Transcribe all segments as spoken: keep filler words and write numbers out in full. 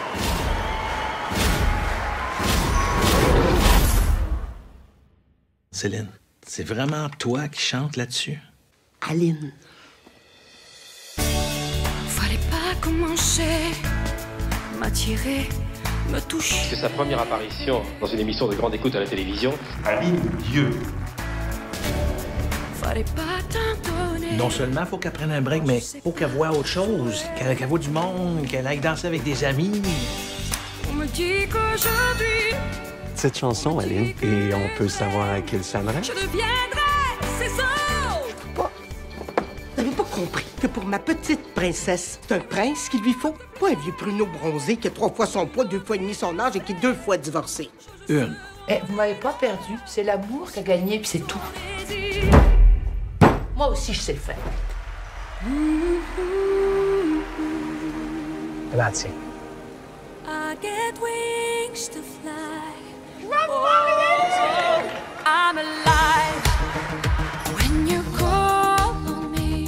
Céline, c'est vraiment toi qui chantes là-dessus? Aline. Fallait pas commencer, m'attirer, me toucher. C'est sa première apparition dans une émission de grande écoute à la télévision. Aline Dieu. Fallait pas t'entonner. Non seulement faut qu'elle prenne un break, mais faut qu'elle voie autre chose, qu'elle qu'elle voie du monde, qu'elle aille danser avec des amis. On me dit qu'aujourd'hui, Cette chanson, Aline, et on peut savoir à qui elle s'adresse? je deviendrai, c'est ça. Pas... Vous n'avez pas compris que pour ma petite princesse, c'est un prince qu'il lui faut? Pas un vieux pruneau bronzé qui a trois fois son poids, deux fois et demi son âge et qui est deux fois divorcé. Une. Eh, vous m'avez pas perdu. C'est l'amour qui a gagné, puis c'est tout. Moi aussi, je sais le faire. Grazie. I get wings to fly. Oh, I'm alive when you call on me.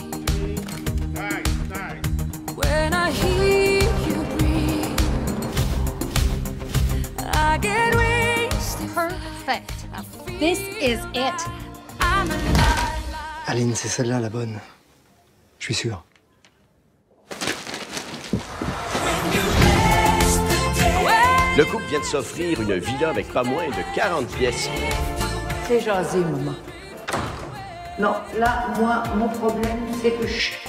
When I hear you breathe, I get wings to fly. Perfect. This is it. I'm alive. Aline, c'est celle-là la bonne. Je suis sûr. Le couple vient de s'offrir une villa avec pas moins de quarante pièces. C'est jasé, maman. Non, là, moi, mon problème, c'est que je